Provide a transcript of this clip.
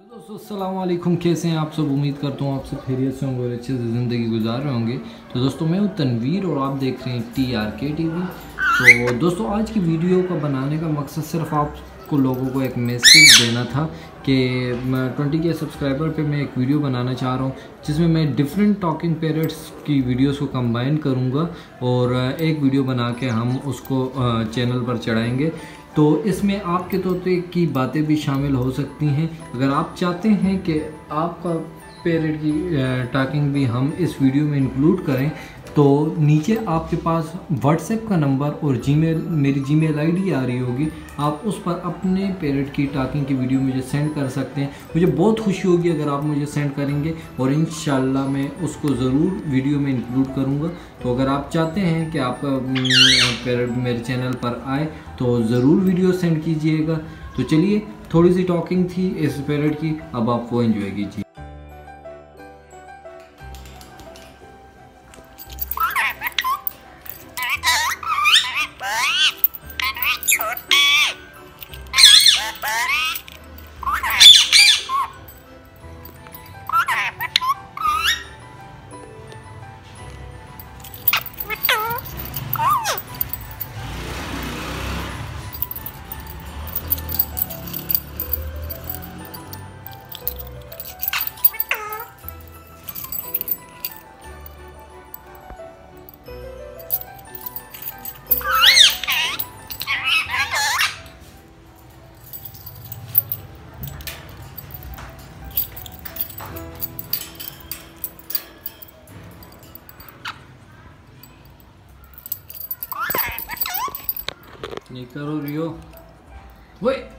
दोस्तों अस्सलाम वालेकुम, कैसे हैं आप सब। उम्मीद करता हूँ आप सब खैरियत से होंगे और अच्छे से ज़िंदगी गुजार रहे होंगे। तो दोस्तों मैं हूँ तनवीर और आप देख रहे हैं TRK TV। तो दोस्तों आज की वीडियो का बनाने का मकसद सिर्फ आपको लोगों को एक मैसेज देना था कि 20K सब्सक्राइबर पे मैं एक वीडियो बनाना चाह रहा हूँ जिसमें मैं डिफरेंट टॉकिंग पैरट्स की वीडियोस को कंबाइन करूँगा और एक वीडियो बना के हम उसको चैनल पर चढ़ाएँगे। तो इसमें आपके तोते की बातें भी शामिल हो सकती हैं। अगर आप चाहते हैं कि आपका पैरट की टॉकिंग भी हम इस वीडियो में इंक्लूड करें तो नीचे आपके पास व्हाट्सएप का नंबर और मेरी जीमेल आईडी आ रही होगी। आप उस पर अपने पैरट की टॉकिंग की वीडियो मुझे सेंड कर सकते हैं। मुझे बहुत खुशी होगी अगर आप मुझे सेंड करेंगे और इंशाल्लाह मैं उसको ज़रूर वीडियो में इंक्लूड करूँगा। तो अगर आप चाहते हैं कि आपका पैरट मेरे चैनल पर आए तो ज़रूर वीडियो सेंड कीजिएगा। तो चलिए, थोड़ी सी टॉकिंग थी इस पैरट की, अब आप वो एंजॉय कीजिए। नहीं करो रियो, वो